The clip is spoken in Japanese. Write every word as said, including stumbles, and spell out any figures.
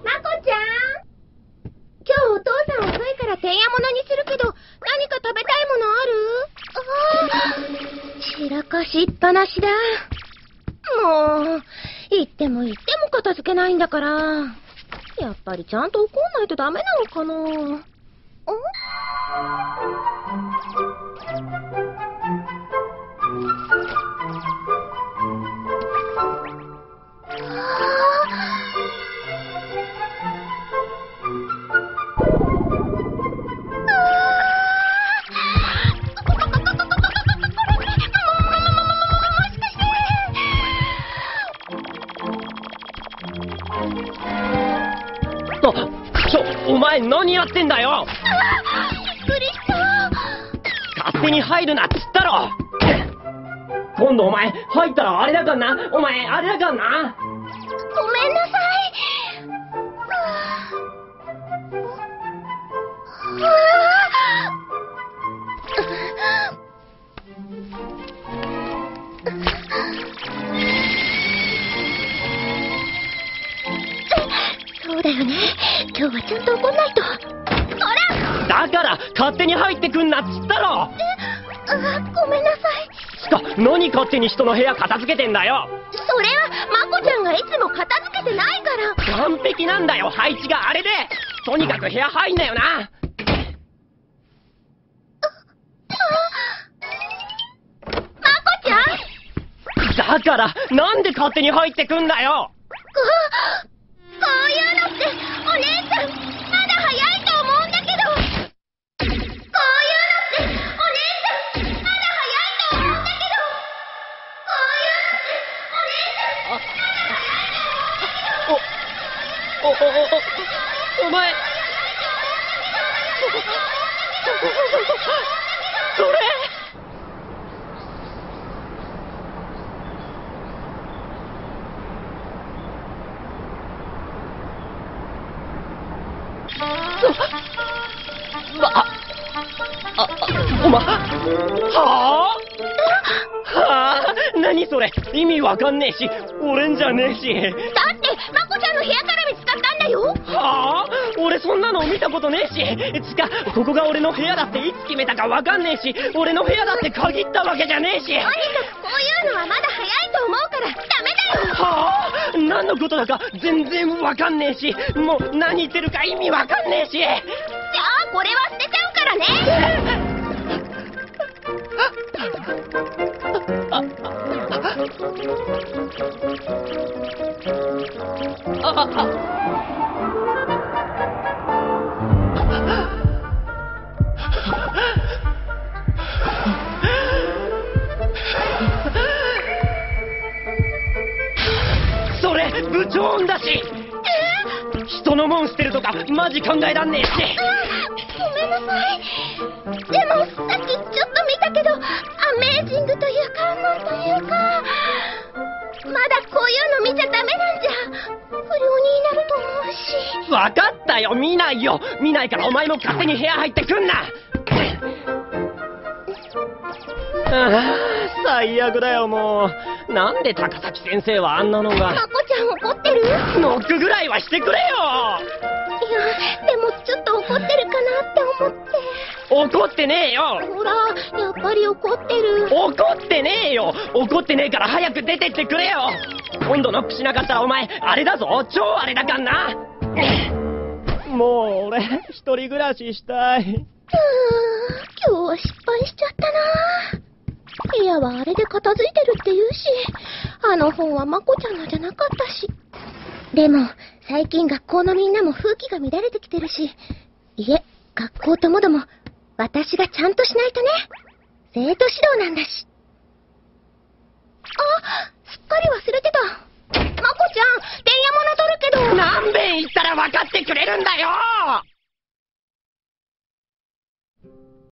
まこちゃん、今日お父さん遅いからてんやものにするけど、何か食べたいものある？ああ、散らかしっぱなしだ。もう、言っても言っても片付けないんだから。やっぱりちゃんと怒んないとダメなのかな。ん？ ちょ、お前何やってんだよ。 びっくりした。 勝手に入るなっつったろ。今度お前入ったらあれだかんな。お前あれだかんな。 ごめんなさい。そうだよね。今日はちゃんと怒んないと。ほら！ だから勝手に入ってくんなっつったろ。 え、あ、ごめんなさい。 つか、何勝手に人の部屋片付けてんだよ。 それはまこちゃんがいつも片付けてないから。 完璧なんだよ、配置があれで。とにかく部屋入んなよな。 まこちゃん？ だからなんで勝手に入ってくんだよ。 こう、こういうのってお姉ちゃんまだ早いと思うんだけど。こういうのってお姉ちゃんまだ早いと思うんだけど。こういうのってお姉ちゃんまだ早いと思うんだけど。 お、お、お、お、お前。それ。ま、あ、あ、お前、はあ？はあ？何それ？意味わかんねえし、俺んじゃねえし。 だってまこちゃんの部屋から見つかったんだよ。 はあ？俺そんなの見たことねえし。つか、ここが俺の部屋だっていつ決めたかわかんねえし、俺の部屋だって限ったわけじゃねえし。 とにかくこういうのはまだ早いと思うからダメだよ。 はあ？何のことだか全然わかんねえし、もう何言ってるか意味わかんねえし。じゃあこれは捨てちゃうからね。 あああそれ部長音だし。人のもん捨てるとかマジ考えらんねえし。 ごめんなさい。でもさっきちょっと見たけど、アメージングというかなんというか、まだこういうの見ちゃダメなんじゃ不良になると思うし。 分かったよ、見ないよ。見ないからお前も勝手に部屋入ってくんな。ああ、最悪だよもう。なんで高崎先生はあんなのが。 まこちゃん怒ってる？ ノックぐらいはしてくれよ。 いや、でもちょっと怒ってるかなって思って。 怒ってねえよ。 ほら、やっぱり怒ってる。 怒ってねえよ。怒ってねえから早く出てってくれよ。今度ノックしなかったらお前あれだぞ、超あれだかんな。もう俺一人暮らししたい。 うーん、今日は失敗しちゃったな。部屋はあれで片付いてるって言うし、あの本はまこちゃんのじゃなかったし。でも最近学校のみんなも風紀が乱れてきてるし、いえ、学校ともども私がちゃんとしないとね。生徒指導なんだし。あ、すっかり忘れてた。まこちゃん、てんやもの取るけど。 何べん言ったら分かってくれるんだよ。